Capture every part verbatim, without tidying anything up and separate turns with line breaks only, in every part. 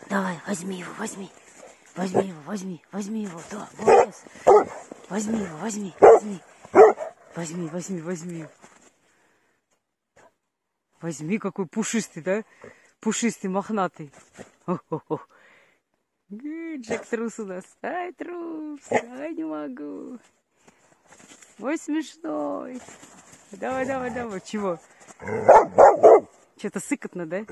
Давай, возьми его, возьми. Возьми его, возьми, возьми его. Да, молодец. Возьми его, возьми, возьми. Возьми, возьми, возьми. Возьми, какой пушистый, да? Пушистый, мохнатый. О-хо-хо. Джек трус у нас. Ай, трус. Ай, не могу. Ой, смешной. Давай, давай, давай. Чего? Что-то сыкотно, да?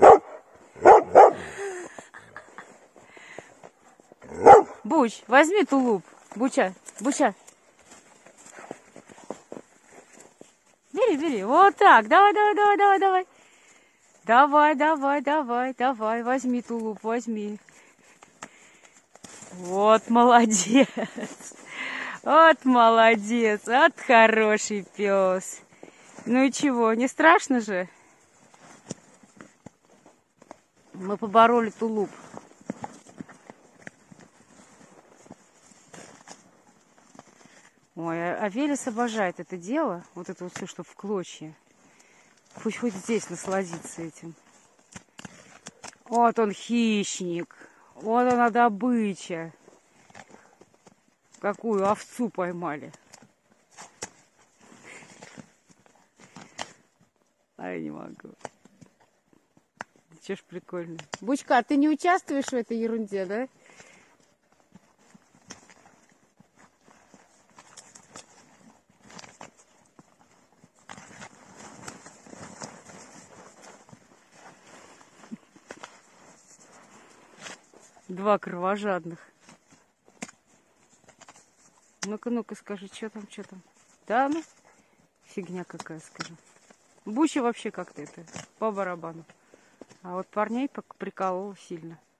Буч, возьми тулуп. Буча, Буча. Бери, бери. Вот так. Давай, давай, давай, давай, давай. Давай, давай, давай, давай. Возьми тулуп, возьми. Вот молодец. Вот молодец. Вот хороший пес. Ну и чего, не страшно же? Мы побороли тулуп. Ой, а Велес обожает это дело. Вот это вот все, что в клочья. Пусть хоть здесь насладится этим. Вот он хищник. Вот она добыча. Какую овцу поймали. Ай, не могу. Че ж прикольно. Бучка, ты не участвуешь в этой ерунде, да? Два кровожадных. Ну-ка, ну-ка, скажи, что там, что там? Да, ну, фигня какая, скажи. Буча вообще как-то это, по барабану. А вот парней приколола сильно.